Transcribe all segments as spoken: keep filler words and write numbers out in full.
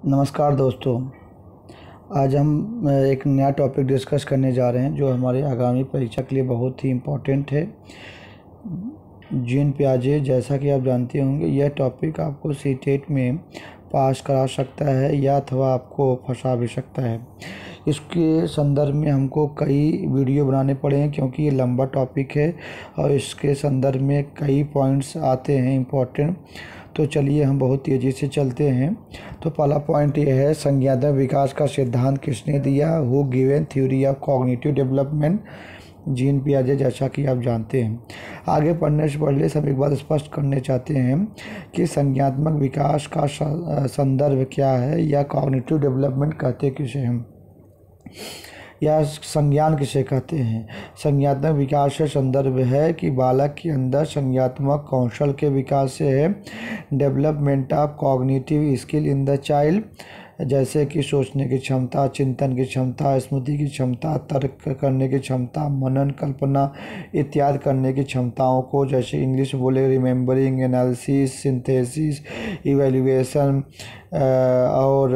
नमस्कार दोस्तों। आज हम अ, एक नया टॉपिक डिस्कस करने जा रहे हैं जो हमारे आगामी परीक्षा के लिए बहुत ही इम्पोर्टेंट है। जीन पियाजे, जैसा कि आप जानते होंगे, यह टॉपिक आपको सी टेट में पास करा सकता है या अथवा आपको फंसा भी सकता है। इसके संदर्भ में हमको कई वीडियो बनाने पड़े हैं क्योंकि ये लंबा टॉपिक है और इसके संदर्भ में कई पॉइंट्स आते हैं इम्पोर्टेंट। तो चलिए हम बहुत तेज़ी से चलते हैं। तो पहला पॉइंट ये है, संज्ञानात्मक विकास का सिद्धांत किसने दिया? Who given theory of cognitive development? Jean पियाजे, जैसा कि आप जानते हैं। आगे पढ़ने से पहले सब एक बात स्पष्ट करने चाहते हैं कि संज्ञानात्मक विकास का संदर्भ क्या है या कॉग्निटिव डेवलपमेंट कहते किसे हम, या संज्ञान किसे कहते हैं। संज्ञानात्मक विकास से संदर्भ है कि बालक के अंदर संज्ञानात्मक कौशल के विकास से है। Development of cognitive skill in the child, जैसे कि सोचने की क्षमता, चिंतन की क्षमता, स्मृति की क्षमता, तर्क करने की क्षमता, मनन, कल्पना इत्यादि करने की क्षमताओं को, जैसे इंग्लिश बोले रिमेम्बरिंग, एनालिसिस, सिंथेसिस, इवैल्यूएशन और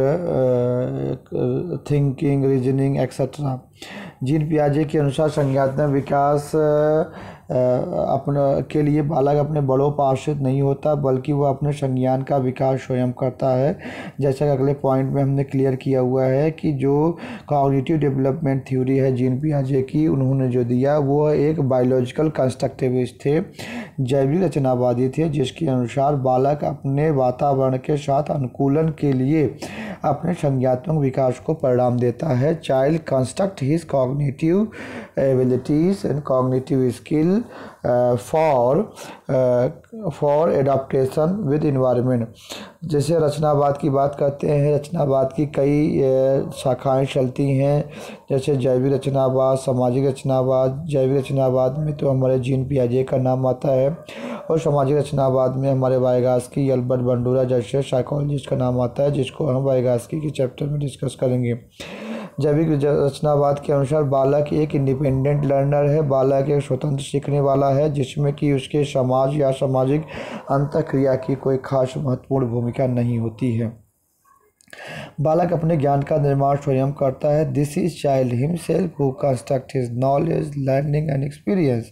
थिंकिंग, रीजनिंग एक्सेट्रा। जीन पियाजे के अनुसार संज्ञानात्मक विकास अपने के लिए बालक अपने बड़ों पर आश्रित नहीं होता, बल्कि वह अपने संज्ञान का विकास स्वयं करता है। जैसा कि अगले पॉइंट में हमने क्लियर किया हुआ है कि जो कॉग्निटिव डेवलपमेंट थ्योरी है जीन पियाजे की, उन्होंने जो दिया वो एक बायोलॉजिकल कंस्ट्रक्टिविस्ट थे, जैविक रचनावादी थे, जिसके अनुसार बालक अपने वातावरण के साथ अनुकूलन के लिए अपने संज्ञानात्मक विकास को परिणाम देता है। Child construct his cognitive abilities and cognitive skill for for adaptation with environment. जैसे रचनावाद की बात करते हैं, रचनावाद की कई uh, शाखाएं चलती हैं, जैसे जैविक रचनावाद, सामाजिक रचनावाद। जैविक रचनावाद में तो हमारे जीन पियाजे का नाम आता है और सामाजिक रचनावाद में हमारे वाइगास्की, अल्बर्ट बंडूरा जैसे साइकोलॉजिस्ट का नाम आता है, जिसको हम वाइगास्की के चैप्टर में डिस्कस करेंगे। जैविक रचनावाद के अनुसार बालक एक इंडिपेंडेंट लर्नर है, बालक एक स्वतंत्र सीखने वाला है जिसमें कि उसके समाज या सामाजिक अंतःक्रिया की कोई खास महत्वपूर्ण भूमिका नहीं होती है। बालक अपने ज्ञान का निर्माण स्वयं करता है। This is child himself who construct his knowledge, learning and experience,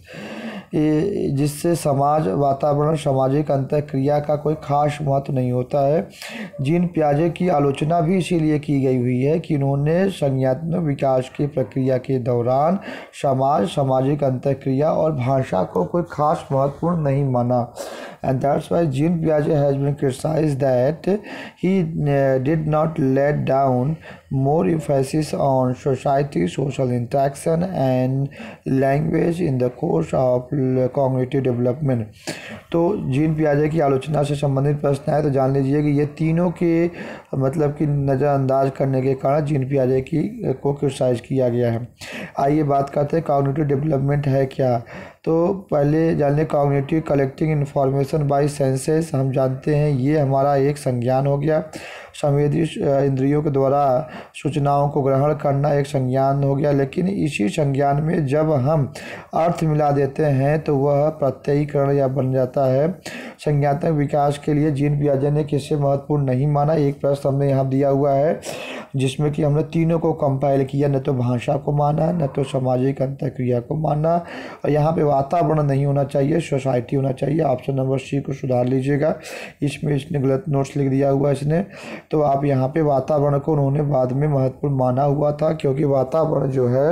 जिससे समाज, वातावरण, सामाजिक अंतःक्रिया का कोई खास महत्व नहीं होता है। जीन पियाजे की आलोचना भी इसीलिए की गई हुई है कि उन्होंने संज्ञानात्मक विकास की प्रक्रिया के दौरान समाज, सामाजिक अंतःक्रिया और भाषा को कोई खास महत्वपूर्ण नहीं माना। And that's why Jean Piaget has been criticized that he uh, did not let down more emphasis on society, social interaction and language in the course of cognitive development। तो जीन पियाजे की आलोचना से संबंधित प्रश्न है तो जान लीजिए कि ये तीनों के मतलब कि नज़रअंदाज करने के कारण जीन पियाजे की को क्रिटिसाइज किया गया है। आइए बात करते हैं कॉग्निटिव डेवलपमेंट है क्या। तो पहले जान लें, cognitive collecting information by senses, हम जानते हैं ये हमारा एक संज्ञान हो गया। संवेदी इंद्रियों के द्वारा सूचनाओं को ग्रहण करना एक संज्ञान हो गया, लेकिन इसी संज्ञान में जब हम अर्थ मिला देते हैं तो वह प्रत्ययीकरण या बन जाता है। संज्ञानात्मक विकास के लिए जीन पियाजे ने किसे महत्वपूर्ण नहीं माना। एक प्रश्न हमने यहाँ दिया हुआ है जिसमें कि हमने तीनों को कंपाइल किया, न तो भाषा को माना, न तो सामाजिक अंतःक्रिया को माना, और यहाँ पे वातावरण नहीं होना चाहिए, सोसाइटी होना चाहिए। ऑप्शन नंबर सी को सुधार लीजिएगा, इसमें इसने गलत नोट्स लिख दिया हुआ इसने। तो आप यहाँ पे वातावरण को उन्होंने बाद में महत्वपूर्ण माना हुआ था, क्योंकि वातावरण जो है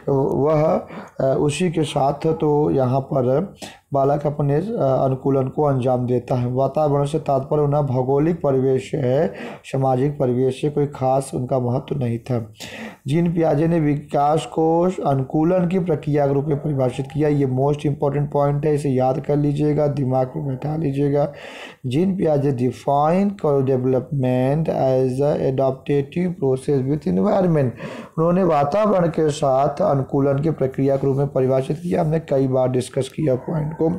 वह उसी के साथ तो यहाँ पर बालक अपने अनुकूलन को अंजाम देता है। वातावरण से तात्पर्य उन्हें भौगोलिक परिवेश है, सामाजिक परिवेश से कोई खास उनका महत्व नहीं था। जीन पियाजे ने विकास को अनुकूलन की प्रक्रिया के रूप में परिभाषित किया। ये मोस्ट इंपॉर्टेंट पॉइंट है, इसे याद कर लीजिएगा, दिमाग में बैठा लीजिएगा। जीन पियाजे define development as a adaptive process with environment. उन्होंने वातावरण के साथ अनुकूलन की प्रक्रिया के रूप में परिभाषित किया। हमने कई बार डिस्कस किया पॉइंट को।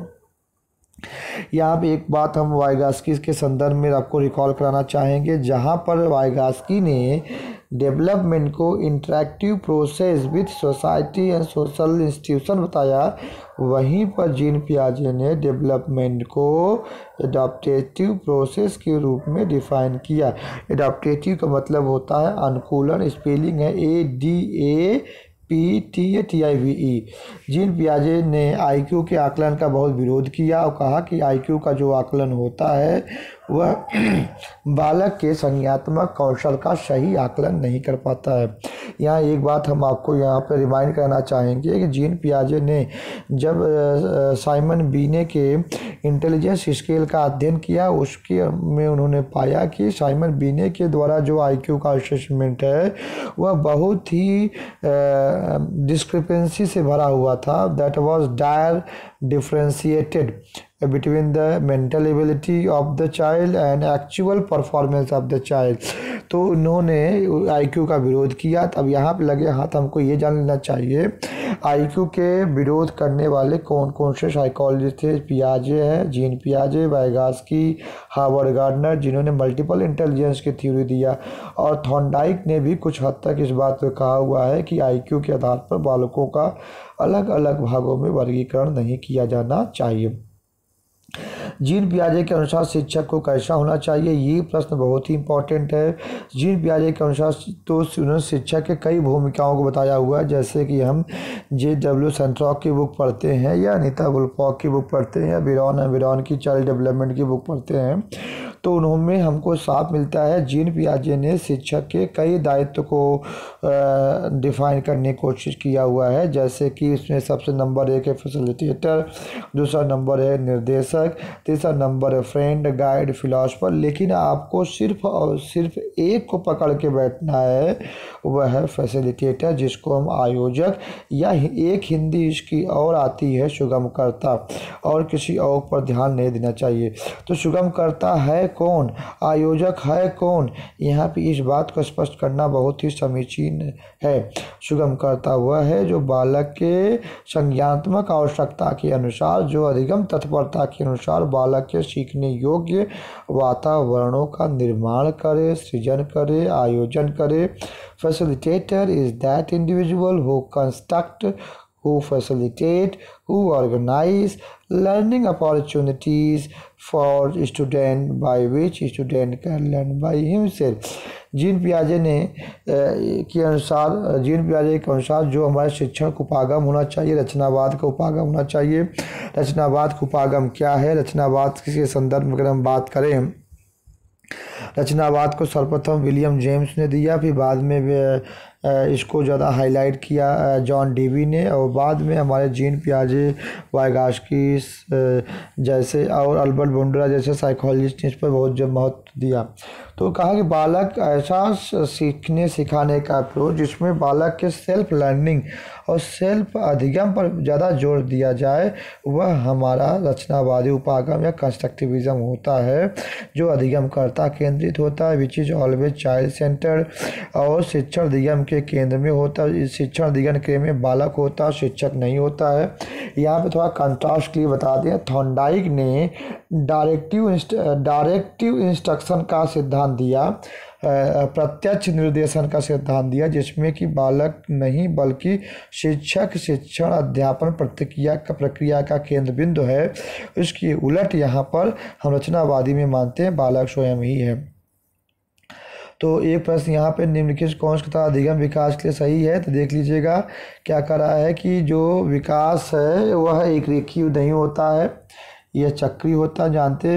यहाँ पे एक बात हम वाइगास्की के संदर्भ में आपको रिकॉल कराना चाहेंगे, जहाँ पर वाइगास्की ने डेवलपमेंट को interactive process with society and social institution बताया, वहीं पर जीन पियाजे ने डेवलपमेंट को एडाप्टेटिव प्रोसेस के रूप में डिफाइन किया। एडाप्टेटिव का मतलब होता है अनुकूलन, स्पेलिंग है A D A P T A T I V E. Jean पियाजे ने आईक्यू के आकलन का बहुत विरोध किया और कहा कि आईक्यू का जो आकलन होता है वह बालक के संज्ञानात्मक कौशल का सही आकलन नहीं कर पाता है। यहाँ एक बात हम आपको यहाँ पर रिमाइंड करना चाहेंगे कि जीन पियाजे ने जब साइमन बीने के इंटेलिजेंस स्केल का अध्ययन किया, उसके में उन्होंने पाया कि साइमन बीने के द्वारा जो आईक्यू का असेसमेंट है वह बहुत ही डिस्क्रिपेंसी से भरा हुआ था। That was dire differentiated between the mental ability of the child and actual performance of the child। तो उन्होंने आईक्यू का विरोध किया। तब यहाँ पे लगे हाथ हमको ये जान लेना चाहिए आईक्यू के विरोध करने वाले कौन कौन से साइकोलॉजिस्ट थे। पियाजे हैं, जीन पियाजे, वाइगास्की, हार्वर्ड गार्डनर, जिन्होंने मल्टीपल इंटेलिजेंस की थ्योरी दिया, और थॉर्नडाइक ने भी कुछ हद तक इस बात पर कहा हुआ है कि आईक्यू के आधार पर बालकों का अलग अलग भागों में वर्गीकरण नहीं किया जाना चाहिए। जीन पियाजे के अनुसार शिक्षक को कैसा होना चाहिए, ये प्रश्न बहुत ही इंपॉर्टेंट है। जीन पियाजे के अनुसार तो उन्होंने शिक्षक के कई भूमिकाओं को बताया हुआ है, जैसे कि हम जे डब्ल्यू सेंट्रॉक की बुक पढ़ते हैं, या अनीता वुल्फॉक की बुक पढ़ते हैं, या बिरॉन बिरॉन की चाइल्ड डेवलपमेंट की बुक पढ़ते हैं, तो उन्होंने हमको साफ मिलता है जीन पियाजे ने शिक्षक के कई दायित्व को डिफाइन करने की कोशिश किया हुआ है। जैसे कि इसमें सबसे नंबर एक है फैसिलिटेटर, दूसरा नंबर है निर्देशक, तीसरा नंबर है फ्रेंड, गाइड, फिलॉसफर। लेकिन आपको सिर्फ और सिर्फ एक को पकड़ के बैठना है, वह है फैसिलिटेटर, जिसको हम आयोजक, या एक हिंदी इसकी और आती है सुगमकर्ता, और किसी और पर ध्यान नहीं देना चाहिए। तो सुगमकर्ता है कौन, आयोजक है कौन, यहाँ पे इस बात को स्पष्ट करना बहुत ही समीचीन है। सुगमकर्ता वह है जो बालक के संज्ञानात्मक आवश्यकता के अनुसार, जो अधिगम तत्परता के अनुसार बालक के सीखने योग्य वातावरणों का निर्माण करे, सृजन करे, आयोजन करे। Facilitator is that individual who construct, who facilitate, who organize learning opportunities for student by which student can learn by himself। Jean पियाजे ने के अनुसार जीन पियाजे के अनुसार जो हमारे शिक्षण का उपागम होना चाहिए, रचनावाद का उपागम होना चाहिए। रचनावाद का उपागम क्या है, रचनावाद के संदर्भ में अगर हम बात करें, रचनावाद को सर्वप्रथम विलियम जेम्स ने दिया, फिर बाद में इसको ज़्यादा हाईलाइट किया जॉन डेवी ने, और बाद में हमारे जीन पियाजे, वाइगास्की जैसे और अल्बर्ट बुंडरा जैसे साइकोलॉजिस्ट ने इस पर बहुत जब महत्व दिया। तो कहा कि बालक ऐसा सीखने सिखाने का अप्रोच जिसमें बालक के सेल्फ लर्निंग और सेल्फ अधिगम पर ज़्यादा जोर दिया जाए, वह हमारा रचनावादी उपागम या कंस्ट्रक्टिविज्म होता है, जो अधिगमकर्ता केंद्रित होता है, which is always child centred, और शिक्षण अधिगम के केंद्र में होता है। इस शिक्षण अधिगम के में बालक होता है, शिक्षक नहीं होता है। यहाँ पे थोड़ा कंट्रास्ट के लिए बता दें, थॉर्नडाइक ने डायरेक्टिव डायरेक्टिव इंस्ट्रक्शन का सिद्धांत दिया, प्रत्यक्ष निर्देशन का सिद्धांत दिया, जिसमें कि बालक नहीं बल्कि शिक्षक शिक्षण अध्यापन प्रक्रिया का प्रक्रिया का केंद्र बिंदु है। इसके उलट यहाँ पर हम रचनावादी में मानते हैं बालक स्वयं ही है। तो एक प्रश्न यहाँ पे निम्नलिखित कौन सा अधिगम विकास के लिए सही है, तो देख लीजिएगा क्या कर रहा है कि जो विकास है वह एक रेखीय नहीं होता है, यह चक्रीय होता है। जानते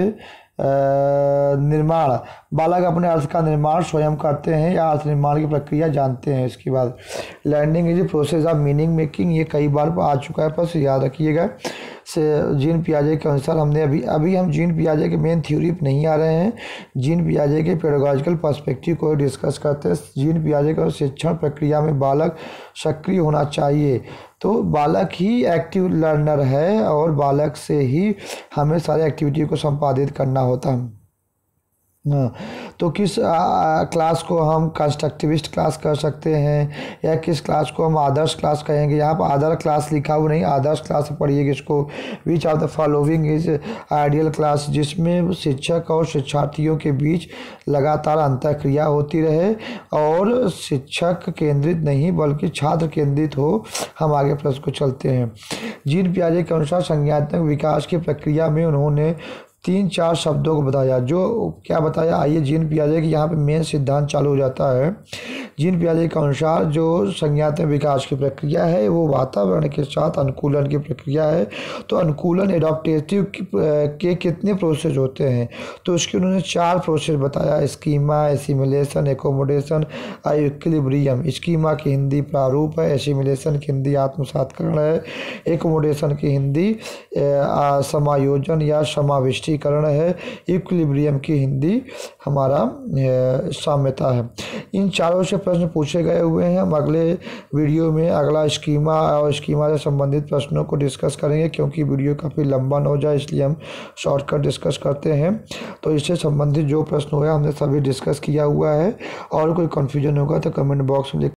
निर्माण, बालक अपने अर्थ का निर्माण स्वयं करते हैं या अर्थ निर्माण की प्रक्रिया जानते हैं। इसके बाद learning is process of meaning making, ये कई बार आ चुका है, बस याद रखिएगा। से जीन पियाजे के अनुसार हमने अभी अभी हम जीन पियाजे के मेन थ्योरी पर नहीं आ रहे हैं, जीन पियाजे के पेडागॉजिकल पर्सपेक्टिव को डिस्कस करते हैं। जीन पियाजे का शिक्षण प्रक्रिया में बालक सक्रिय होना चाहिए, तो बालक ही एक्टिव लर्नर है और बालक से ही हमें सारे एक्टिविटी को संपादित करना होता है। हाँ, तो किस आ, क्लास को हम कंस्ट्रक्टिविस्ट क्लास कह सकते हैं या किस क्लास को हम आदर्श क्लास कहेंगे। यहाँ पर आदर्श क्लास लिखा हुआ नहीं, आदर्श क्लास पढ़िएगा इसको। Which of the following is ideal class, जिसमें शिक्षक और शिक्षार्थियों के बीच लगातार अंतःक्रिया होती रहे और शिक्षक केंद्रित नहीं बल्कि छात्र केंद्रित हो। हम आगे प्रश्न को चलते हैं। जीन पियाजे के अनुसार संज्ञानात्मक विकास की प्रक्रिया में उन्होंने तीन चार शब्दों को बताया। जो क्या बताया, आइए जीन पियाजे की यहाँ पे मेन सिद्धांत चालू हो जाता है। जीन पियाजे के अनुसार जो संज्ञानात्मक विकास की प्रक्रिया है वो वातावरण के साथ अनुकूलन की प्रक्रिया है। तो अनुकूलन एडॉप्टेटिव के कितने प्रोसेस होते हैं, तो उसके उन्होंने चार प्रोसेस बताया। Schema, assimilation, accommodation, equilibrium. Schema की हिंदी प्रारूप है, एसिमिलेशन की हिंदी आत्मसातकरण है, एकोमोडेशन की हिंदी समायोजन या समाविष्टीकरण है, इक्विलिब्रियम की हिंदी हमारा साम्यता है। इन चारों से प्रश्न पूछे गए हुए हैं। हम अगले वीडियो में अगला स्कीमा और स्कीमा से संबंधित प्रश्नों को डिस्कस करेंगे, क्योंकि वीडियो काफ़ी लंबा न हो जाए इसलिए हम शॉर्टकट डिस्कस करते हैं। तो इससे संबंधित जो प्रश्न हुआ हमने सभी डिस्कस किया हुआ है, और कोई कन्फ्यूजन होगा तो कमेंट बॉक्स में